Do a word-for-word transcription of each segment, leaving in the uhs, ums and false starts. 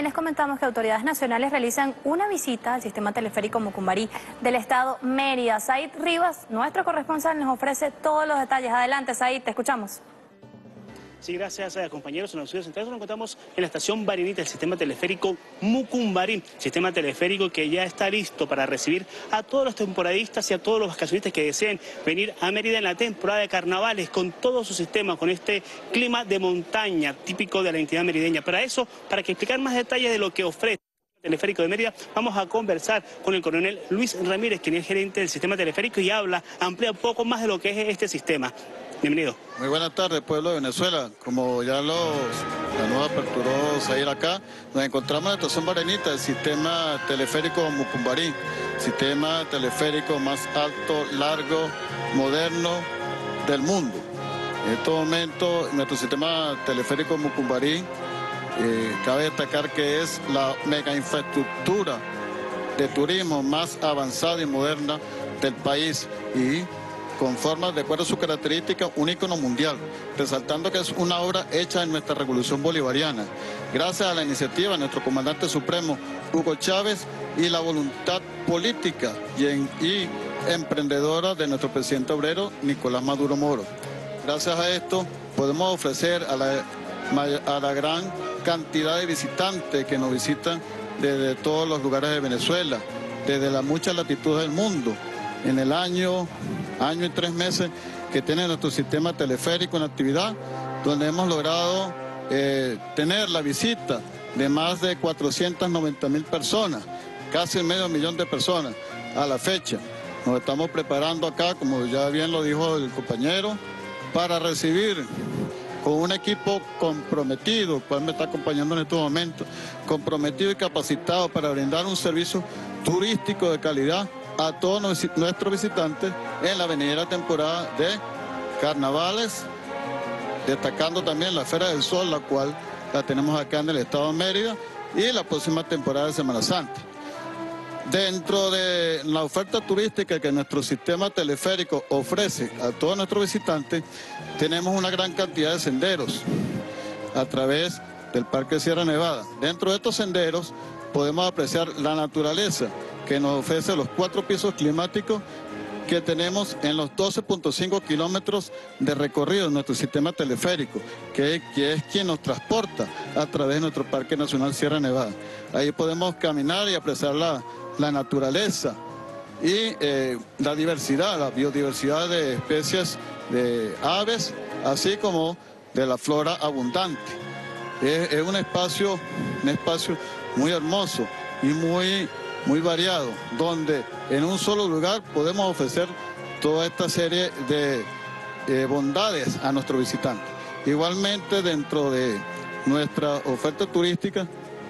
también les comentamos que autoridades nacionales realizan una visita al sistema teleférico Mucumbarí del estado Mérida. Said Rivas, nuestro corresponsal, nos ofrece todos los detalles. Adelante, Said, te escuchamos. Sí, gracias a compañeros. En los estudios centrales nos encontramos en la estación Barinita, el sistema teleférico Mucumbarí, sistema teleférico que ya está listo para recibir a todos los temporadistas y a todos los vacacionistas que deseen venir a Mérida en la temporada de carnavales, con todo su sistema, con este clima de montaña típico de la entidad merideña. Para eso, para que explicar más detalles de lo que ofrece el teleférico de Mérida, vamos a conversar con el coronel Luis Ramírez, quien es gerente del sistema teleférico y habla, amplía un poco más de lo que es este sistema. Bienvenido. Muy buenas tardes, pueblo de Venezuela. Como ya los, la nueva aperturó Sair acá, nos encontramos en la estación Barinita, el sistema teleférico Mucumbarí, sistema teleférico más alto, largo, moderno del mundo. En este momento, nuestro sistema teleférico Mucumbarí, eh, cabe destacar que es la mega infraestructura de turismo más avanzada y moderna del país y conforma, de acuerdo a sus características, un ícono mundial, resaltando que es una obra hecha en nuestra revolución bolivariana, gracias a la iniciativa de nuestro comandante supremo, Hugo Chávez, y la voluntad política y, en, y emprendedora de nuestro presidente obrero, Nicolás Maduro Moro. Gracias a esto, podemos ofrecer a la, a la gran cantidad de visitantes que nos visitan desde todos los lugares de Venezuela, desde las muchas latitudes del mundo, en el año, año y tres meses que tiene nuestro sistema teleférico en actividad, donde hemos logrado eh, tener la visita de más de cuatrocientas noventa mil personas, casi medio millón de personas a la fecha. Nos estamos preparando acá, como ya bien lo dijo el compañero, para recibir con un equipo comprometido, el cual me está acompañando en estos momentos, comprometido y capacitado para brindar un servicio turístico de calidad a todos nuestros visitantes en la venidera temporada de carnavales, destacando también la Feria del Sol, la cual la tenemos acá en el estado de Mérida, y la próxima temporada de Semana Santa. Dentro de la oferta turística que nuestro sistema teleférico ofrece a todos nuestros visitantes, tenemos una gran cantidad de senderos a través del Parque Sierra Nevada. Dentro de estos senderos podemos apreciar la naturaleza que nos ofrece los cuatro pisos climáticos que tenemos en los doce punto cinco kilómetros de recorrido de nuestro sistema teleférico, que, que es quien nos transporta a través de nuestro Parque Nacional Sierra Nevada. Ahí podemos caminar y apreciar la, la naturaleza y eh, la diversidad, la biodiversidad de especies de aves, así como de la flora abundante. Es, es un espacio, un espacio muy hermoso y muy muy variado, donde en un solo lugar podemos ofrecer toda esta serie de eh, bondades a nuestros visitantes. Igualmente, dentro de nuestra oferta turística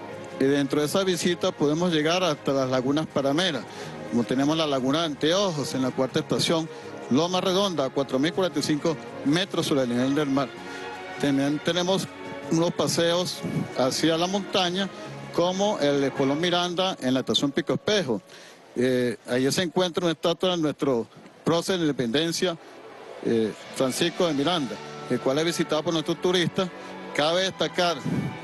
y dentro de esa visita podemos llegar hasta las lagunas parameras, como tenemos la laguna de Anteojos en la cuarta estación, Loma Redonda, a cuatro mil cuarenta y cinco metros sobre el nivel del mar. También tenemos unos paseos hacia la montaña, como el Espolón Miranda en la estación Pico Espejo. Eh, ahí se encuentra una estatua de nuestro prócer de independencia, eh, Francisco de Miranda, el cual es visitado por nuestros turistas. Cabe destacar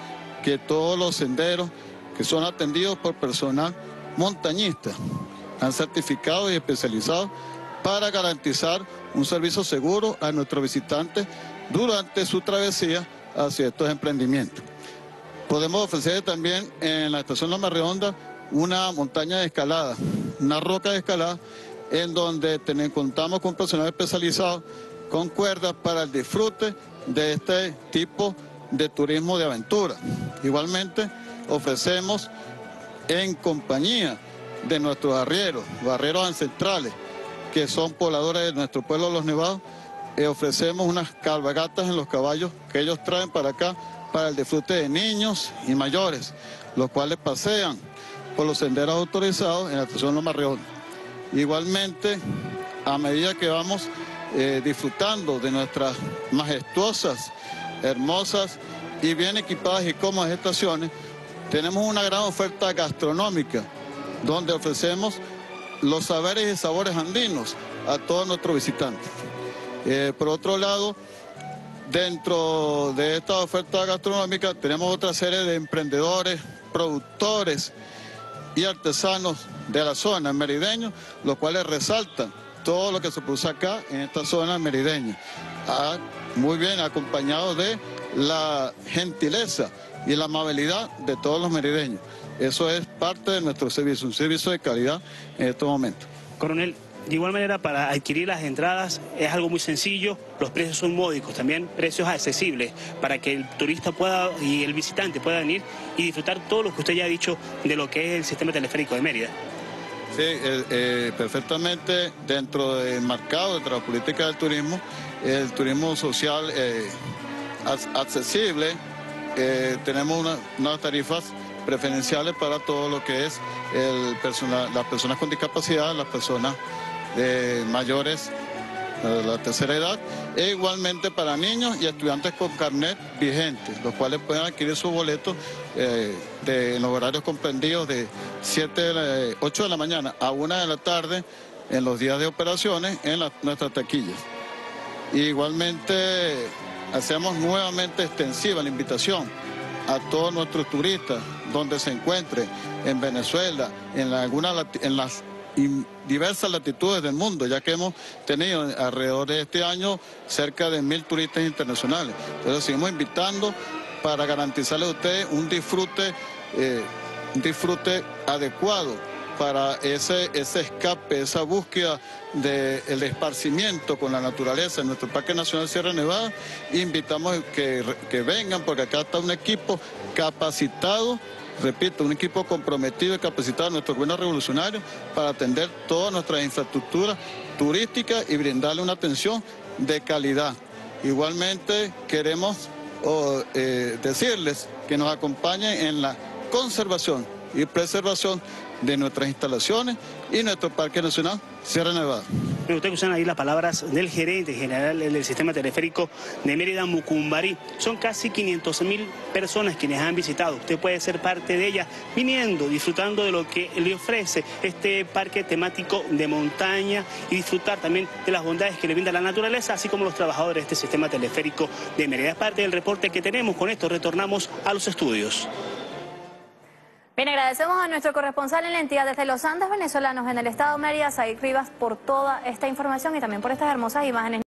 que todos los senderos que son atendidos por personal montañista han certificado y especializado para garantizar un servicio seguro a nuestros visitantes durante su travesía hacia estos emprendimientos. Podemos ofrecer también en la estación Loma Redonda una montaña de escalada, una roca de escalada, en donde tenemos, contamos con personal especializado con cuerdas para el disfrute de este tipo de turismo de aventura. Igualmente ofrecemos en compañía de nuestros arrieros, barreros ancestrales, que son pobladores de nuestro pueblo Los Nevados, eh, ofrecemos unas cabalgatas en los caballos que ellos traen para acá, para el disfrute de niños y mayores, los cuales pasean por los senderos autorizados en la estación Loma Redonda. Igualmente, a medida que vamos eh, disfrutando de nuestras majestuosas, hermosas y bien equipadas y cómodas estaciones, tenemos una gran oferta gastronómica, donde ofrecemos los saberes y sabores andinos a todos nuestros visitantes. Eh, por otro lado, dentro de esta oferta gastronómica tenemos otra serie de emprendedores, productores y artesanos de la zona merideños, los cuales resaltan todo lo que se produce acá en esta zona merideña. Ah, muy bien, acompañado de la gentileza y la amabilidad de todos los merideños. Eso es parte de nuestro servicio, un servicio de calidad en estos momentos. Coronel, de igual manera, para adquirir las entradas es algo muy sencillo, los precios son módicos, también precios accesibles, para que el turista pueda y el visitante pueda venir y disfrutar todo lo que usted ya ha dicho de lo que es el sistema teleférico de Mérida. Sí, eh, eh, perfectamente dentro del mercado, dentro de la política del turismo, el turismo social eh, accesible, eh, tenemos una, unas tarifas preferenciales para todo lo que es el personal, las personas con discapacidad, las personas eh, mayores de la tercera edad, e igualmente para niños y estudiantes con carnet vigentes, los cuales pueden adquirir su boleto eh, de, en los horarios comprendidos de siete, ocho de la mañana a una de la tarde en los días de operaciones en la, nuestras taquillas. Y igualmente hacemos nuevamente extensiva la invitación a todos nuestros turistas donde se encuentren en Venezuela, en, la, alguna, en las diversas latitudes del mundo, ya que hemos tenido alrededor de este año cerca de mil turistas internacionales. Entonces seguimos invitando para garantizarles a ustedes un disfrute, eh, un disfrute adecuado para ese, ese escape, esa búsqueda del esparcimiento con la naturaleza en nuestro Parque Nacional Sierra Nevada. Invitamos que, que vengan, porque acá está un equipo capacitado, repito, un equipo comprometido y capacitado, nuestro gobierno revolucionario, para atender todas nuestras infraestructuras turísticas y brindarle una atención de calidad. Igualmente queremos oh, eh, decirles que nos acompañen en la conservación y preservación de nuestras instalaciones y nuestro Parque Nacional Sierra Nevada. Ustedes usan ahí las palabras del gerente general del sistema teleférico de Mérida, Mucumbarí. Son casi quinientas mil personas quienes han visitado. Usted puede ser parte de ellas, viniendo, disfrutando de lo que le ofrece este parque temático de montaña y disfrutar también de las bondades que le brinda la naturaleza, así como los trabajadores de este sistema teleférico de Mérida. Es parte del reporte que tenemos. Con esto retornamos a los estudios. Bien, agradecemos a nuestro corresponsal en la entidad desde los Andes venezolanos en el estado de Mérida, Said Rivas, por toda esta información y también por estas hermosas imágenes.